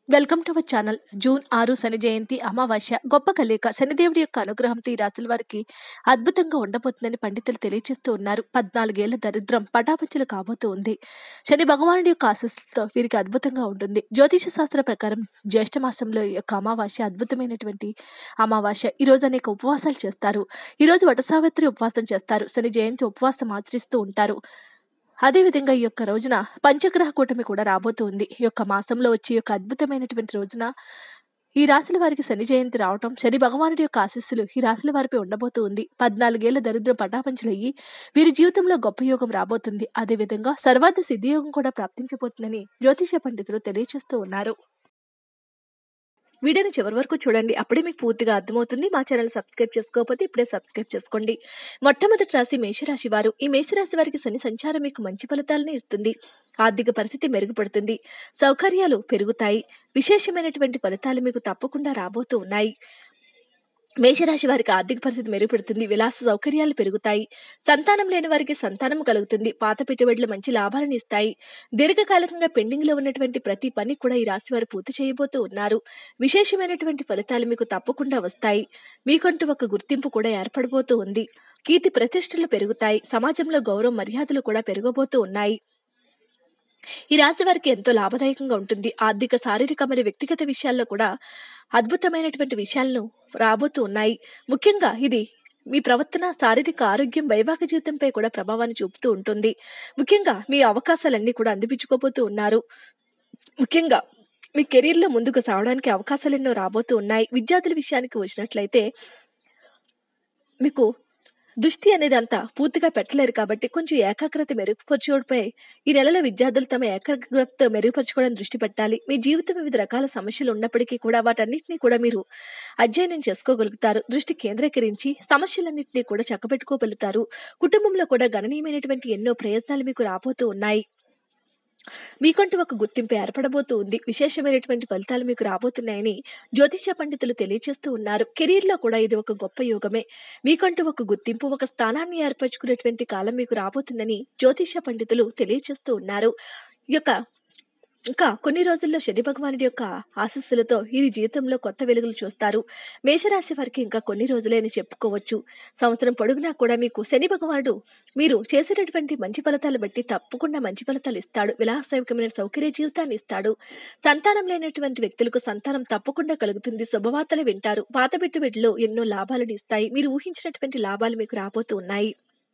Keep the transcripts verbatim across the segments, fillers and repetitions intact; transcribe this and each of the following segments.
Welcome to our channel. June ఆరు శని జయంతి, అమావాస్య, గొప్ప కలయిక. శనిదేవుడి యొక్క అనుగ్రహంతో ఈ రాశుల వారికి అద్భుతంగా ఉండబోతుందని పండితులు తెలియజేస్తూ ఉన్నారు. పద్నాలుగేళ్ల దరిద్రం పటాపంచలు కాబోతూ ఉంది. శని భగవానుడి యొక్క ఆశీస్సులతో వీరికి అద్భుతంగా ఉంటుంది. జ్యోతిష శాస్త్ర ప్రకారం జ్యేష్ఠ మాసంలో ఈ యొక్క అమావాస్య అద్భుతమైనటువంటి అమావాస్య. ఈ రోజు అనేక ఉపవాసాలు చేస్తారు. ఈ రోజు వట సావిత్రి ఉపవాసం చేస్తారు. శని జయంతి ఉపవాసం ఆచరిస్తూ ఉంటారు. అదేవిధంగా ఈ యొక్క రోజున పంచగ్రహ కూటమి కూడా రాబోతుంది. ఈ యొక్క మాసంలో వచ్చే ఈ యొక్క అద్భుతమైనటువంటి రోజున ఈ రాశుల వారికి శని జయంతి రావటం, శని భగవానుడి యొక్క ఆశీస్సులు ఈ రాశుల వారిపై ఉండబోతూ ఉంది. పద్నాలుగేళ్ల దరిద్రం పటాపంచలయ్యి వీరి జీవితంలో గొప్ప యోగం రాబోతుంది. అదేవిధంగా సర్వార్థ సిద్ధియోగం కూడా ప్రాప్తించబోతుందని జ్యోతిష పండితులు తెలియజేస్తూ ఉన్నారు. వీడియోని చివరి వరకు చూడండి, అప్పుడే మీకు పూర్తిగా అర్థమవుతుంది. మా ఛానల్ సబ్స్క్రైబ్ చేసుకోకపోతే ఇప్పుడే సబ్స్క్రైబ్ చేసుకోండి. మొట్టమొదటి రాశి మేషరాశి వారు. ఈ మేషరాశి వారికి శని సంచారం మీకు మంచి ఫలితాలను ఇస్తుంది. ఆర్థిక పరిస్థితి మెరుగుపడుతుంది. సౌకర్యాలు పెరుగుతాయి. విశేషమైనటువంటి ఫలితాలు మీకు తప్పకుండా రాబోతూ ఉన్నాయి. మేషరాశి వారికి ఆర్థిక పరిస్థితి మెరుగుపడుతుంది. విలాస సౌకర్యాలు పెరుగుతాయి. సంతానం లేని వారికి సంతానం కలుగుతుంది. పాత పెట్టుబడులు మంచి లాభాలను ఇస్తాయి. దీర్ఘకాలికంగా పెండింగ్ లో ఉన్నటువంటి ప్రతి పని కూడా ఈ రాశి వారు పూర్తి చేయబోతూ ఉన్నారు. విశేషమైనటువంటి ఫలితాలు మీకు తప్పకుండా వస్తాయి. మీకంటూ ఒక గుర్తింపు కూడా ఏర్పడబోతూ ఉంది. కీర్తి ప్రతిష్టలు పెరుగుతాయి. సమాజంలో గౌరవ మర్యాదలు కూడా పెరగబోతూ ఉన్నాయి. ఈ రాశి వారికి ఎంతో లాభదాయకంగా ఉంటుంది. ఆర్థిక, శారీరక మరియు వ్యక్తిగత విషయాల్లో కూడా అద్భుతమైనటువంటి విషయాలను రాబోతూ ఉన్నాయి. ముఖ్యంగా ఇది మీ ప్రవర్తన, శారీరక ఆరోగ్యం, వైవాహిక జీవితంపై కూడా ప్రభావాన్ని చూపుతూ ఉంటుంది. ముఖ్యంగా మీ అవకాశాలన్నీ కూడా అందిపించుకోబోతూ ఉన్నారు. ముఖ్యంగా మీ కెరీర్ లో ముందుకు సాగడానికి అవకాశాలు ఎన్నో రాబోతూ ఉన్నాయి. విద్యార్థుల విషయానికి వచ్చినట్లయితే మీకు దృష్టి అనేది అంతా పూర్తిగా పెట్టలేరు కాబట్టి కొంచెం ఏకాగ్రత మెరుగుపరచుకోవడంపై ఈ నెలలో విద్యార్థులు తమ ఏకాగ్రత మెరుగుపరచుకోవడానికి దృష్టి పెట్టాలి. మీ జీవితం వివిధ రకాల సమస్యలు ఉన్నప్పటికీ కూడా వాటన్నిటిని కూడా మీరు అధ్యయనం చేసుకోగలుగుతారు. దృష్టి కేంద్రీకరించి సమస్యలన్నింటినీ కూడా చక్కబెట్టుకోగలుగుతారు. కుటుంబంలో కూడా గణనీయమైనటువంటి ఎన్నో ప్రయత్నాలు మీకు రాబోతూ ఉన్నాయి. మీకంటూ ఒక గుర్తింపు ఏర్పడబోతూ ఉంది. విశేషమైనటువంటి ఫలితాలు మీకు రాబోతున్నాయని జ్యోతిష పండితులు తెలియజేస్తూ ఉన్నారు. కెరీర్ లో కూడా ఇది ఒక గొప్ప యోగమే. మీకంటూ ఒక గుర్తింపు, ఒక స్థానాన్ని ఏర్పరచుకునేటువంటి కాలం మీకు రాబోతుందని జ్యోతిష పండితులు తెలియజేస్తూ ఉన్నారు. ఈ యొక్క ఇంకా కొన్ని రోజుల్లో శని భగవానుడి యొక్క ఆశీస్సులతో ఈ జీవితంలో కొత్త వెలుగులు చూస్తారు. మేషరాశి వారికి ఇంకా కొన్ని రోజులే అని చెప్పుకోవచ్చు. సంవత్సరం పొడుగునా కూడా మీకు శని భగవానుడు మీరు చేసేటటువంటి మంచి ఫలితాలు బట్టి తప్పకుండా మంచి ఫలితాలు ఇస్తాడు. విలాసయుకమైన సౌకర్య జీవితాన్ని ఇస్తాడు. సంతానం లేనటువంటి వ్యక్తులకు సంతానం తప్పకుండా కలుగుతుంది. శుభవార్తలు వింటారు. పాత పెట్టుబడులు ఎన్నో లాభాలను ఇస్తాయి. మీరు ఊహించినటువంటి లాభాలు మీకు రాబోతూ ఉన్నాయి.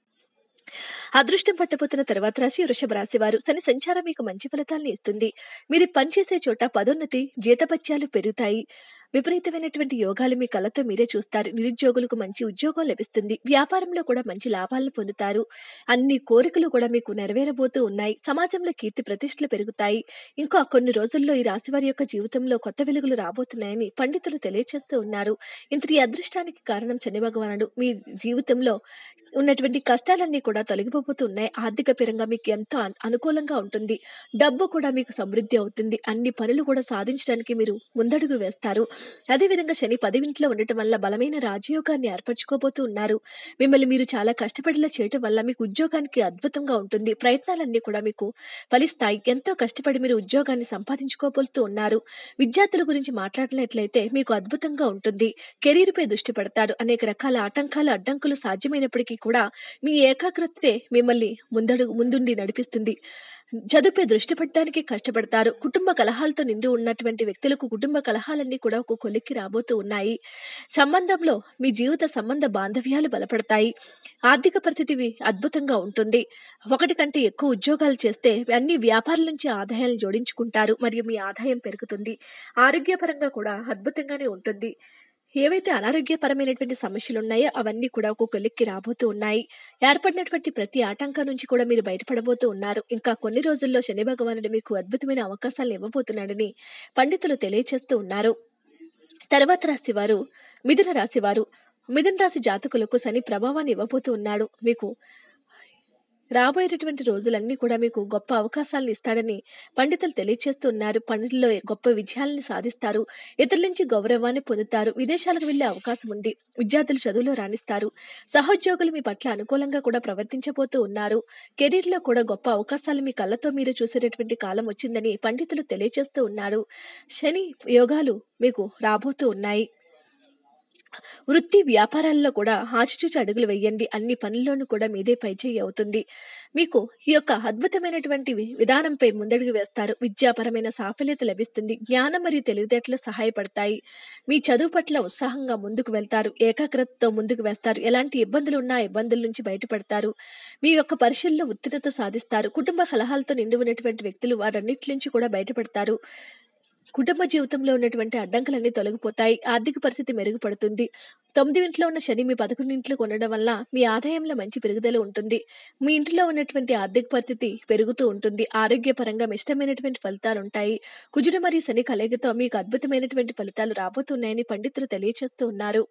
అదృష్టం పట్టబోతున్న తర్వాత రాశి వృషభ రాశి వారు. శని సంచారం మీకు మంచి ఫలితాలను ఇస్తుంది. మీరు పనిచేసే చోట పదోన్నతి, జీతభత్యాలు పెరుగుతాయి. విపరీతమైనటువంటి యోగాలు మీ కళ్ళతో మీరే చూస్తారు. నిరుద్యోగులకు మంచి ఉద్యోగం లభిస్తుంది. వ్యాపారంలో కూడా మంచి లాభాలను పొందుతారు. అన్ని కోరికలు కూడా మీకు నెరవేరబోతూ ఉన్నాయి. సమాజంలో కీర్తి ప్రతిష్టలు పెరుగుతాయి. ఇంకా కొన్ని రోజుల్లో ఈ రాశి వారి యొక్క జీవితంలో కొత్త వెలుగులు రాబోతున్నాయని పండితులు తెలియజేస్తూ ఉన్నారు. ఇంతటి అదృష్టానికి కారణం శని భగవానుడు. మీ జీవితంలో ఉన్నటువంటి కష్టాలన్నీ కూడా తొలగిపోతున్నాయి. ఆర్థిక పరంగా మీకు ఎంతో అన్- అనుకూలంగా ఉంటుంది. డబ్బు కూడా మీకు సమృద్ధి అవుతుంది. అన్ని పనులు కూడా సాధించడానికి మీరు ముందడుగు వేస్తారు. అదేవిధంగా శని పదివింట్లో ఉండటం వల్ల బలమైన రాజయోగాన్ని ఏర్పరచుకోబోతూ ఉన్నారు. మిమ్మల్ని మీరు చాలా కష్టపడేలా చేయటం వల్ల మీకు ఉద్యోగానికి అద్భుతంగా ఉంటుంది. ప్రయత్నాలన్నీ కూడా మీకు ఫలిస్తాయి. ఎంతో కష్టపడి మీరు ఉద్యోగాన్ని సంపాదించుకోబోతూ ఉన్నారు. విద్యార్థుల గురించి మాట్లాడినట్లయితే మీకు అద్భుతంగా ఉంటుంది. కెరీర్ పై దృష్టి పెడతారు. అనేక రకాల ఆటంకాలు, అడ్డంకులు సాధ్యమైనప్పటికీ కూడా మీ ఏకాగ్రతే మిమ్మల్ని ముందడుగు ముందుండి నడిపిస్తుంది. చదువుపై దృష్టి పెట్టడానికి కష్టపడతారు. కుటుంబ కలహాలతో నిండి ఉన్నటువంటి వ్యక్తులకు కుటుంబ కలహాలన్నీ కూడా ఒక కొలిక్కి రాబోతూ ఉన్నాయి. సంబంధంలో మీ జీవిత సంబంధ బాంధవ్యాలు బలపడతాయి. ఆర్థిక పరిస్థితి వి- అద్భుతంగా ఉంటుంది. ఒకటి కంటే ఎక్కువ ఉద్యోగాలు చేస్తే అన్ని వ్యాపారాల నుంచి ఆదాయాలను జోడించుకుంటారు మరియు మీ ఆదాయం పెరుగుతుంది. ఆరోగ్యపరంగా కూడా అద్భుతంగానే ఉంటుంది. ఏవైతే అనారోగ్యపరమైనటువంటి సమస్యలు ఉన్నాయో అవన్నీ కూడా ఒక కొలిక్కి రాబోతూ ఉన్నాయి. ఏర్పడినటువంటి ప్రతి ఆటంకం నుంచి కూడా మీరు బయటపడబోతూ ఉన్నారు. ఇంకా కొన్ని రోజుల్లో శని భగవానుడు మీకు అద్భుతమైన అవకాశాలు ఇవ్వబోతున్నాడని పండితులు తెలియజేస్తూ ఉన్నారు. తర్వాత రాశి వారు మిథున రాశి వారు. మిథున రాశి జాతకులకు శని ప్రభావాన్ని ఇవ్వబోతూ ఉన్నాడు. మీకు రాబోయేటటువంటి రోజులన్నీ కూడా మీకు గొప్ప అవకాశాలను ఇస్తాడని పండితులు తెలియచేస్తూ ఉన్నారు. పనుల్లో గొప్ప విజయాలను సాధిస్తారు. ఇతరుల నుంచి గౌరవాన్ని పొందుతారు. విదేశాలకు వెళ్లే అవకాశం ఉంది. విద్యార్థులు చదువులో రాణిస్తారు. సహోద్యోగులు మీ పట్ల అనుకూలంగా కూడా ప్రవర్తించబోతూ ఉన్నారు. కెరీర్‌లో కూడా గొప్ప అవకాశాలు మీ కళ్ళతో మీరు చూసేటటువంటి కాలం వచ్చిందని పండితులు తెలియచేస్తూ ఉన్నారు. శని యోగాలు మీకు రాబోతూ ఉన్నాయి. వృత్తి, వ్యాపారాల్లో కూడా ఆచితూచి అడుగులు వేయండి. అన్ని పనుల్లోనూ కూడా మీదే పైచేయి అవుతుంది. మీకు ఈ యొక్క అద్భుతమైనటువంటి వి విధానంపై ముందడుగు వేస్తారు. విద్యాపరమైన సాఫల్యత లభిస్తుంది. జ్ఞానం మరియు తెలివితేటలు సహాయపడతాయి. మీ చదువు పట్ల ఉత్సాహంగా ముందుకు వెళ్తారు. ఏకాగ్రతతో ముందుకు వేస్తారు. ఎలాంటి ఇబ్బందులున్నా ఆ ఇబ్బందుల నుంచి బయటపడతారు. మీ యొక్క పరీక్షల్లో ఉత్తీర్ణత సాధిస్తారు. కుటుంబ కలహాలతో నిండి ఉన్నటువంటి వ్యక్తులు వాటన్నిటి నుంచి కూడా బయటపడతారు. కుటుంబ జీవితంలో ఉన్నటువంటి అడ్డంకులన్నీ తొలగిపోతాయి. ఆర్థిక పరిస్థితి మెరుగుపడుతుంది. తొమ్మిది ఇంట్లో ఉన్న శని మీ పదకొండు ఇంట్లోకి ఉండడం వల్ల మీ ఆదాయంలో మంచి పెరుగుదల ఉంటుంది. మీ ఇంట్లో ఉన్నటువంటి ఆర్థిక పరిస్థితి పెరుగుతూ ఉంటుంది. ఆరోగ్యపరంగా మిష్టమైనటువంటి ఫలితాలుంటాయి. కుజుడు మరియు శని కలయికతో మీకు అద్భుతమైనటువంటి ఫలితాలు రాబోతున్నాయని పండితులు తెలియచేస్తూ ఉన్నారు.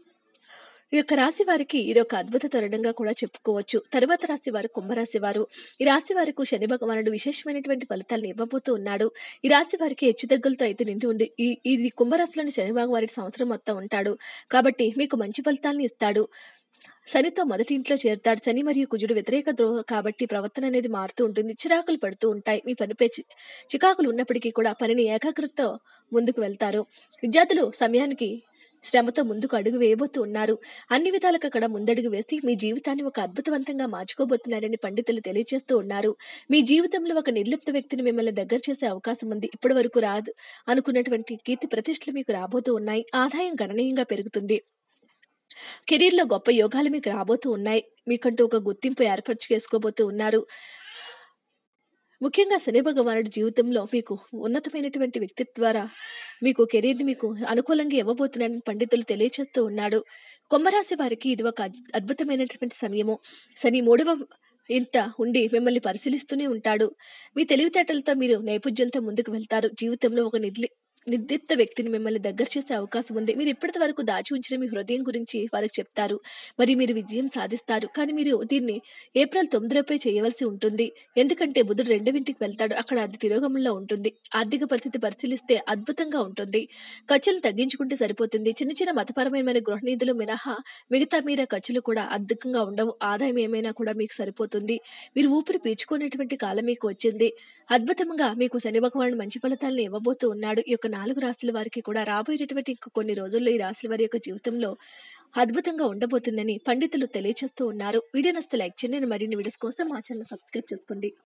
ఈ యొక్క రాశి వారికి ఇది ఒక అద్భుత తరుణంగా కూడా చెప్పుకోవచ్చు. తరువాత రాశి వారు కుంభరాశి వారు. ఈ రాశి వారికి శని భగవానుడు విశేషమైనటువంటి ఫలితాలను ఇవ్వబోతూ ఉన్నాడు. ఈ రాశి వారికి హెచ్చుతగ్గులతో అయితే నిండి ఉండి ఈ ఇది కుంభరాశిలోని శని భగవానుడు సంవత్సరం మొత్తం ఉంటాడు. కాబట్టి మీకు మంచి ఫలితాలను ఇస్తాడు. శనితో మొదటి ఇంట్లో చేరుతాడు. శని మరియు కుజుడు వ్యతిరేక ద్రోహ కాబట్టి ప్రవర్తన అనేది మారుతూ ఉంటుంది. చిరాకులు పడుతూ ఉంటాయి. మీ పనిపై చి చికాకులు ఉన్నప్పటికీ కూడా పనిని ఏకాగ్రతతో ముందుకు వెళ్తారు. విద్యార్థులు సమయానికి శ్రమతో ముందుకు అడుగు వేయబోతూ ఉన్నారు. అన్ని విధాలుగా అక్కడ ముందడుగు వేసి మీ జీవితాన్ని ఒక అద్భుతవంతంగా మార్చుకోబోతున్నారని పండితులు తెలియజేస్తూ ఉన్నారు. మీ జీవితంలో ఒక నిర్లిప్త వ్యక్తిని మిమ్మల్ని దగ్గర చేసే అవకాశం ఉంది. ఇప్పటి వరకు రాదు అనుకున్నటువంటి కీర్తి ప్రతిష్టలు మీకు రాబోతూ ఉన్నాయి. ఆదాయం గణనీయంగా పెరుగుతుంది. కెరీర్‌లో గొప్ప యోగాలు మీకు రాబోతూ ఉన్నాయి. మీకంటూ ఒక గుర్తింపు ఏర్పరచు చేసుకోబోతూ ఉన్నారు. ముఖ్యంగా శని భగవానుడి జీవితంలో మీకు ఉన్నతమైనటువంటి వ్యక్తి ద్వారా మీకు కెరీర్‌ని మీకు అనుకూలంగా ఇవ్వబోతున్నారని పండితులు తెలియచేస్తూ ఉన్నాడు. కుంభరాశి వారికి ఇది ఒక అద్ అద్భుతమైనటువంటి సమయము. శని మూడవ ఇంట ఉండి మిమ్మల్ని పరిశీలిస్తూనే ఉంటాడు. మీ తెలివితేటలతో మీరు నైపుణ్యంతో ముందుకు వెళ్తారు. జీవితంలో ఒక నిర్లి నిర్లిప్త వ్యక్తిని మిమ్మల్ని దగ్గర చేసే అవకాశం ఉంది. మీరు ఇప్పటి వరకు దాచి ఉంచిన మీ హృదయం గురించి వారికి చెప్తారు. మరి మీరు విజయం సాధిస్తారు. కానీ మీరు దీన్ని ఏప్రిల్ తొమ్మిదిలోపే చేయవలసి ఉంటుంది. ఎందుకంటే బుధుడు రెండవ ఇంటికి వెళ్తాడు. అక్కడ అది తిరోగమనంలో ఉంటుంది. ఆర్థిక పరిస్థితి పరిశీలిస్తే అద్భుతంగా ఉంటుంది. ఖర్చులను తగ్గించుకుంటే సరిపోతుంది. చిన్న చిన్న మతపరమైన గృహ నిధులు మినహా మిగతా మీర ఖర్చులు కూడా అధికంగా ఉండవు. ఆదాయం ఏమైనా కూడా మీకు సరిపోతుంది. మీరు ఊపిరి పీల్చుకునేటువంటి కాలం మీకు వచ్చింది. అద్భుతంగా మీకు శని భగవానుడు మంచి ఫలితాలను ఇవ్వబోతూ ఉన్నాడు. ఈ యొక్క నాలుగు రాశుల వారికి కూడా రాబోయేటటువంటి ఇంక కొన్ని రోజుల్లో ఈ రాశుల వారి యొక్క జీవితంలో అద్భుతంగా ఉండబోతుందని పండితులు తెలియచేస్తూ ఉన్నారు. వీడియో నచ్చితే లైక్ చేయండి. మరిన్ని వీడియోస్ కోసం మా ఛానల్ సబ్స్క్రైబ్ చేసుకోండి.